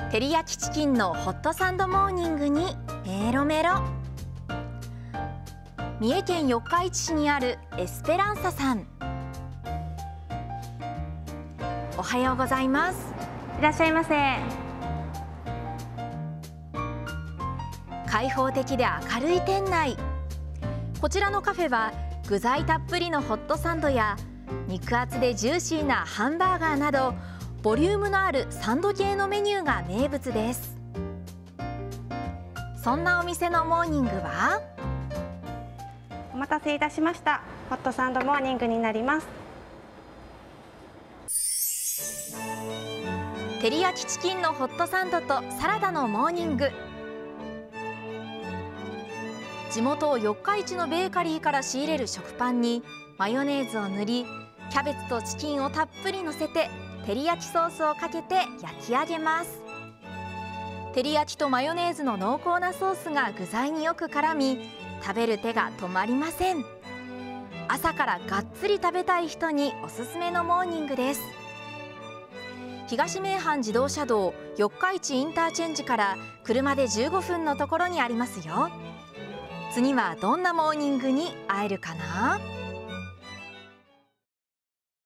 照り焼きチキンのホットサンドモーニングにメロメロ。三重県四日市市にあるエスペランサさん、おはようございます。 いらっしゃいませ。 開放的で明るい店内。こちらのカフェは具材たっぷりのホットサンドや肉厚でジューシーなハンバーガーなどボリュームのあるサンド系のメニューが名物です。そんなお店のモーニングは、 お待たせいたしました。ホットサンドモーニングになります。 照り焼きチキンのホットサンドとサラダのモーニング。地元四日市のベーカリーから仕入れる食パンにマヨネーズを塗り、キャベツとチキンをたっぷりのせて照り焼きソースをかけて焼き上げます。照り焼きとマヨネーズの濃厚なソースが具材によく絡み、食べる手が止まりません。朝からがっつり食べたい人におすすめのモーニングです。東名阪自動車道四日市インターチェンジから車で15分のところにありますよ。次はどんなモーニングに会えるかな？